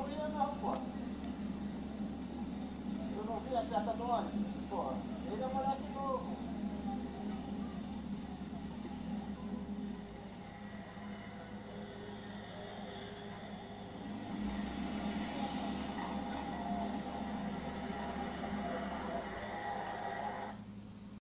ia não, pô. Eu não vi a seta do ônibus, pô. Ele é moleque novo.